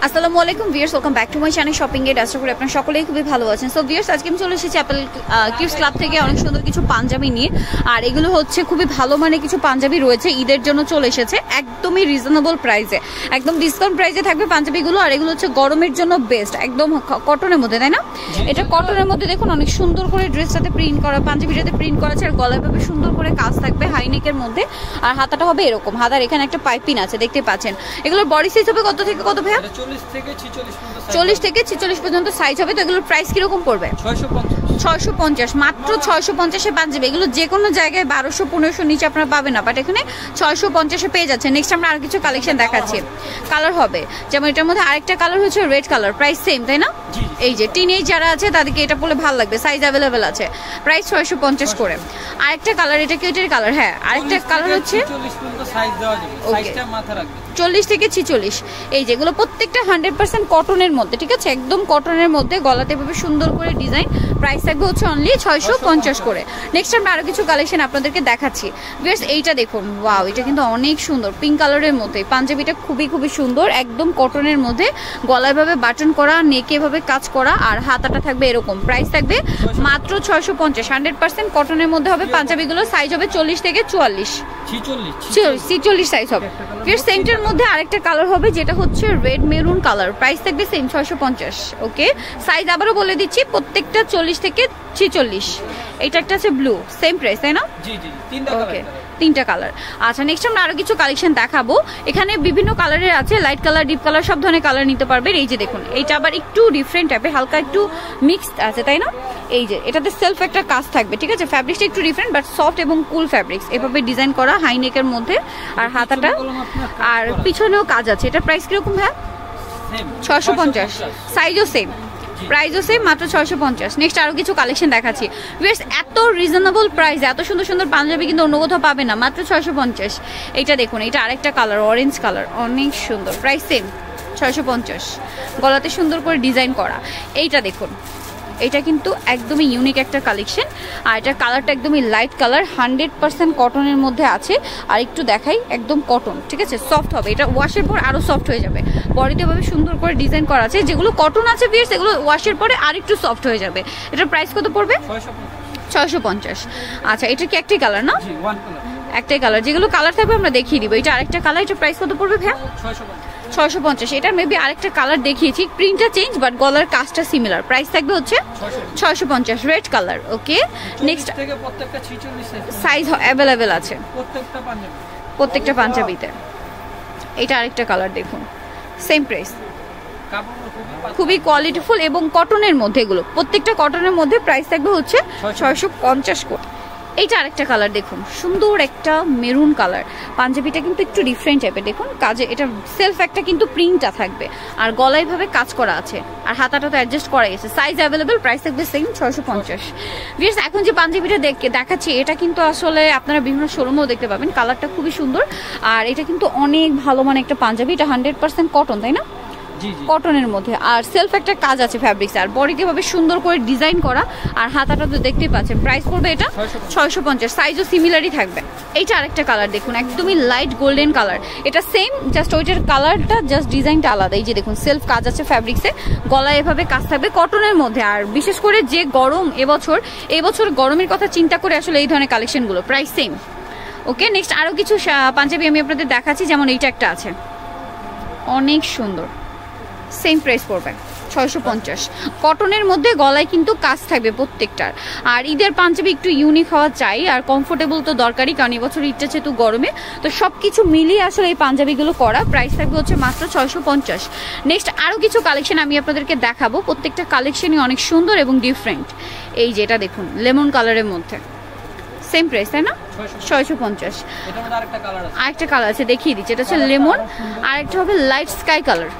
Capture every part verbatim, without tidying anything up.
আসসালামু আলাইকুম viewers, welcome back to my channel shopping at. আশা করি আপনারা সকলেই খুবই ভালো আছেন। সো ভিউয়ার্স, আজকে আমি চলে এসেছি অ্যাপেল কিডস ক্লাব থেকে অনেক সুন্দর কিছু পাঞ্জাবি নিয়ে। আর এগুলো হচ্ছে খুবই ভালো মানে কিছু পাঞ্জাবি রয়েছে, ঈদের জন্য চলে এসেছে একদমই রিজনেবল প্রাইসে, একদম ডিসকাউন্ট প্রাইসে থাকবে পাঞ্জাবিগুলো। আর এগুলো হচ্ছে গরমের জন্য বেস্ট, একদম কটনের মধ্যে, তাই না? এটা কটনের মধ্যে দেখুন অনেক সুন্দর করে ড্রেসটাতে প্রিন্ট করা, পাঞ্জাবিটাতে প্রিন্ট করা আছে। আর গলায় ভাবে সুন্দর করে কাজ থাকবে হাইনেকের মধ্যে। আর হাতাটা হবে এরকম, হাতার এখানে একটা পাইপিং আছে, দেখতে পাচ্ছেন। এগুলোর বডি সাইজ হবে কত থেকে কত ভাইয়া? চল্লিশ থেকে ছিচল্লিশ পর্যন্ত সাইজ হবে। তো এগুলোর প্রাইস কিরকম পড়বে? ছয়শো পঞ্চাশ, মাত্র ছয়শো পঞ্চাশে পাঞ্জাবি। এগুলো যে কোনো জায়গায় বারোশো পনেরোশো নিচে আপনারা পাবেন না, বাট এখানে ছয়শো পঞ্চাশে পেয়ে যাচ্ছে। নেক্সট আমরা আর কিছু কালেকশন দেখাচ্ছি, কালার হবে যেমন এটার মধ্যে আরেকটা কালার হচ্ছে রেড কালার, প্রাইস সেম, তাই না? এই যে টিনেজ যারা আছে তাদেরকে এটা পরলে ভালো লাগবে, সাইজ অ্যাভেলেবেল আছে, প্রাইস ছয়শো পঞ্চাশ করে। আরেকটা কালার, এটা কি এটার কালার? হ্যাঁ, আরেকটা কালার হচ্ছে চল্লিশ থেকে ছিচল্লিশ। এই যেগুলো প্রত্যেকটা হান্ড্রেড পার্সেন্ট কটনের মধ্যে, ঠিক আছে, একদম কটনের মধ্যে, গলাতে ভাবে সুন্দর করে ডিজাইন। প্রাইস থাকবে হচ্ছে অনলি ছয়শো পঞ্চাশ করে। নেক্সট আমরা আরো কিছু কালেকশন আপনাদেরকে দেখাচ্ছি। ভিউয়ার্স, এইটা দেখুন, ওয়াও, এটা কিন্তু অনেক সুন্দর, পিঙ্ক কালারের মধ্যে। পাঞ্জাবিটা খুবই খুবই সুন্দর, একদম কটনের মধ্যে, গলায় ভাবে বাটন করা, নেকে ভাবে কাজ করা, আর হাতাটা থাকবে এরকম। প্রাইস থাকবে মাত্র ছয়শো পঞ্চাশ, হান্ড্রেড পার্সেন্ট কটনের মধ্যে হবে পাঞ্জাবিগুলো। সাইজ হবে চল্লিশ থেকে চুয়াল্লিশ, ছিচল্লিশ সাইজ হবে। ভিউয়ার্স, সেন্টার মধ্যে আরেকটা কালার হবে যেটা হচ্ছে রেড মেরুন কালার, প্রাইস থাকবে সেম ছয়শো পঞ্চাশ। ওকে, সাইজ আবারও বলে দিচ্ছি, প্রত্যেকটা চল্লিশ থেকে ছিচল্লিশ। এটা একটা আছে ব্লু, সেম প্রাইস, তাই না? ওকে, তিনটা কালার। আচ্ছা, নেক্সট আমরা আরো কিছু কালেকশন দেখাবো। এখানে বিভিন্ন কালারের আছে, লাইট কালার, ডিপ কালার, সব ধরনের কালার নিতে পারবেন। এই যে দেখুন, এইটা আবার একটু ডিফারেন্ট টাইপের, হালকা একটু মিক্সড আছে, তাই না? এই যে এটাতে সেলফ একটা কাজ থাকবে, ঠিক আছে, ফ্যাব্রিক্সটা একটু ডিফারেন্ট বাট সফট এবং কুল ফ্যাব্রিক্স, এভাবে ডিজাইন করা হাইনেকের মধ্যে। আর হাতাটা আর পিছনেও কাজ আছে। এটা প্রাইস কিরকম? হ্যাঁ, ছয়শো পঞ্চাশ, সাইজও সেম, প্রাইসও সেম, মাত্র ছয়শো পঞ্চাশ। নেক্সট আরো কিছু কালেকশন দেখাচ্ছি। ভিউয়ার্স, এত রিজনেবল প্রাইস, এত সুন্দর সুন্দর পাঞ্জাবি কিন্তু অন্য কোথাও পাবে না, মাত্র ছয়শো পঞ্চাশ। এইটা দেখুন, এটা আরেকটা কালার, অরেঞ্জ কালার, অনেক সুন্দর, প্রাইস সেম ছয়শো পঞ্চাশ, গলাতে সুন্দর করে ডিজাইন করা। এইটা দেখুন, এটা কিন্তু একদমই ইউনিক একটা কালেকশন। আর এটা কালারটা একদমই লাইট কালার, হান্ড্রেড পার্সেন্ট কটনের মধ্যে আছে। আর একটু দেখাই, একদম কটন, ঠিক আছে, সফট হবে, এটা ওয়াশের পর আরো সফট হয়ে যাবে। বডিতে ভাবে সুন্দর করে ডিজাইন করা আছে। যেগুলো কটন আছে ভিউয়ার্স, এগুলো ওয়াশের পরে আর একটু সফট হয়ে যাবে। এটার প্রাইস কত পড়বে? ছয়শো পঞ্চাশ। আচ্ছা, এটা কি একটাই কালার না? একটাই কালার। যেগুলো কালার থাকবে আমরা দেখিয়ে দিব। এটা আরেকটা কালার, এটা প্রাইস কত পড়বে ভাইয়া? ছয়শো পঞ্চাশ। এটা মেবি আরেকটা কালার দেখিয়েছি, প্রিন্টটা চেঞ্জ বাট গলার কাজটা সিমিলার। প্রাইস থাকবে হচ্ছে ছয়শো পঞ্চাশ, red colour. Okay, next size available আছে প্রত্যেকটা পাঞ্জাবিতে। এটা আরেকটা কালার দেখুন, সেম প্রাইস, খুবই কোয়ালিটিফুল এবং কটনের মধ্যে, এগুলো প্রত্যেকটা কটনের মধ্যে। প্রাইস থাকবে হচ্ছে ছয়শো পঞ্চাশ করে। এইটা আরেকটা কালার দেখুন, সুন্দর একটা মেরুন কালার। পাঞ্জাবিটা কিন্তু একটু ডিফারেন্ট টাইপের, দেখুন কাজে এটা সেলফ একটা কিন্তু প্রিন্টটা থাকবে। আর গলায় ভাবে কাজ করা আছে, আর হাতাটা তো অ্যাডজাস্ট করা গেছে। সাইজ অ্যাভেলেবেল, প্রাইস থাকবে সেম ছয়শো পঞ্চাশ। ভিউয়ার্স, এখন যে পাঞ্জাবিটা দেখাচ্ছি এটা কিন্তু আসলে আপনারা বিভিন্ন শোরুমেও দেখতে পাবেন। কালারটা খুবই সুন্দর, আর এটা কিন্তু অনেক ভালো মানে একটা পাঞ্জাবি। এটা হান্ড্রেড পার্সেন্ট কটন, তাই না? কটনের মধ্যে, আর সেলফ একটা কাজ আছে ফ্যাব্রিক্স, আর বডিতে ভাবে সুন্দর করে ডিজাইন করা। আর হাতাটা তো দেখতেই পাচ্ছেন। প্রাইস পড়বে এটা ছয়শো পঞ্চাশ, সাইজও সিমিলারই থাকবে। এইটা আরেকটা কালার দেখুন, একদমই লাইট গোল্ডেন কালার। এটা সেম, জাস্ট ওইটার কালারটা জাস্ট ডিজাইনটা আলাদা। এই যে দেখুন, সেলফ কাজ আছে ফ্যাব্রিক্সে, গলায় এভাবে কাজ থাকবে কটনের মধ্যে। আর বিশেষ করে যে গরম এবছর, এবছর গরমের কথা চিন্তা করে আসলে এই ধরনের কালেকশনগুলো। Price same. ওকে, নেক্সট আরো কিছু পাঞ্জাবি আমি আপনাদের দেখাচ্ছি। যেমন এইটা একটা আছে, অনেক সুন্দর, সেম প্রাইস পড়বে ছয়শো পঞ্চাশ, কটনের মধ্যে, গলায় কিন্তু কাজ থাকবে প্রত্যেকটার। আর ঈদের পাঞ্জাবি একটু ইউনিক হওয়া চাই, আর কমফোর্টেবল তো দরকারই, কারণ এবছর ঈদটা যেহেতু গরমে, তো সব কিছু মিলিয়ে আসলে এই পাঞ্জাবিগুলো করা। প্রাইস থাকবে হচ্ছে মাত্র ছয়শো পঞ্চাশ। নেক্সট আরও কিছু কালেকশন আমি আপনাদেরকে দেখাবো, প্রত্যেকটা কালেকশনই অনেক সুন্দর এবং ডিফারেন্ট। এই যেটা দেখুন, লেমন কালারের মধ্যে, সেম প্রাইস, তাই না? ছয়শো পঞ্চাশ। আরেকটা কালার আছে, দেখিয়ে দিচ্ছি, এটা হচ্ছে লেমন, আর একটা হবে লাইট স্কাই কালার,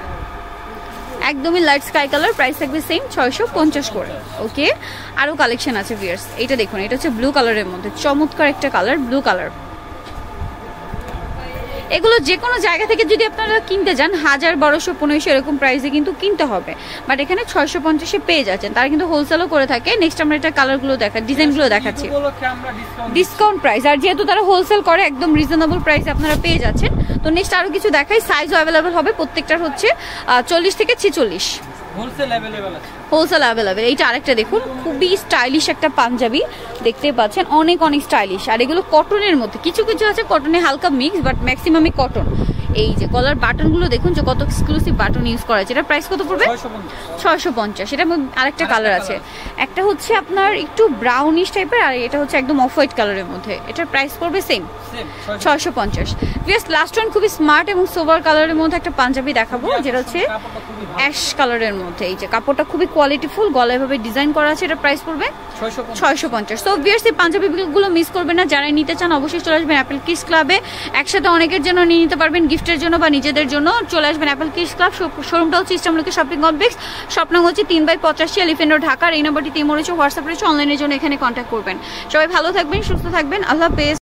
একদমই লাইট স্কাই কালার। প্রাইস থাকবে সেম ছয়শো পঞ্চাশ করে। ওকে, আরো কালেকশন আছে ভিউয়ার্স। এইটা দেখুন, এটা হচ্ছে ব্লু কালারের মধ্যে, চমৎকার একটা কালার, ব্লু কালার। এগুলো যে কোনো জায়গা থেকে যদি আপনারা কিনতে যান হাজার বারোশো পনেরোশো এরকম প্রাইসে কিন্তু কিনতে হবে, বাট এখানে ছয়শো পঞ্চাশে পেয়ে যাচ্ছেন। তারা কিন্তু হোলসেলও করে থাকে। নেক্সট আমরা এটা কালারগুলো দেখা ডিজাইনগুলো দেখাচ্ছি ডিসকাউন্ট প্রাইস, আর যেহেতু তারা হোলসেল করে একদম রিজনেবল প্রাইসে আপনারা পেয়ে যাচ্ছেন। তো নেক্সট আরও কিছু দেখাই, সাইজও অ্যাভেলেবেল হবে প্রত্যেকটার হচ্ছে চল্লিশ থেকে ছেচল্লিশ হোলসেল অ্যাভেলেবেল আছে, হোলসেল অ্যাভেলেবেল। এইটা আরেকটা দেখুন, খুবই স্টাইলিশ একটা পাঞ্জাবি দেখতে পাচ্ছেন, অনেক অনেক স্টাইলিশ। আর এগুলো কটনের মধ্যে, কিছু কিছু আছে কটনে হালকা মিক্স, বাট ম্যাক্সিমামই কটন। এই যে গলার বাটনগুলো দেখুন যে কত এক্সক্লুসিভ বাটন ইউজ করা আছে। এটা প্রাইস কত পড়বে? ছয়শো পঞ্চাশ। এটার মধ্যে আরেকটা কালার আছে, একটা হচ্ছে আপনার একটু ব্রাউনিশ টাইপের, আর এটা হচ্ছে একদম অফ হোয়াইট কালারের মধ্যে। এটার প্রাইস পড়বে সেম ছয়শো পঞ্চাশ। জাস্ট লাস্ট ওয়ান খুবই স্মার্ট এবং সোবার কালারের মধ্যে একটা পাঞ্জাবি দেখাবো, যেটা হচ্ছে অ্যাশ কালারের মধ্যে। এই যে কাপড়টা খুবই কোয়ালিটিফুল, গলায় ভাবে ডিজাইন করা আছে। এটা প্রাইস পড়বে ছয়শো পঞ্চাশ। তো ভিউয়ার্স এই পাঞ্জাবিগুলো মিস করবেন না, যারা নিতে চান অবশ্যই চলে আসবেন অ্যাপেল কিডস ক্লাবে। একসাথে অনেকের জন্য নিয়ে নিতে পারবেন, গিফটের জন্য বা নিজেদের জন্য। চলে আসবেন অ্যাপেল কিডস ক্লাব, শোরুমটা হচ্ছে ইস্টামলুকে শপিং কমপ্লেক্স, স্বপ্ন হচ্ছে তিন বাই পঁচাশি এলিফেন্ট রোড ঢাকার। এই নাম্বারটি তিন রয়েছে, হোয়াটসঅ্যাপ রয়েছে, অনলাইনের জন্য এখানে কন্ট্যাক্ট করবেন। সবাই ভালো থাকবেন, সুস্থ থাকবেন, আল্লাহ হাফেজ।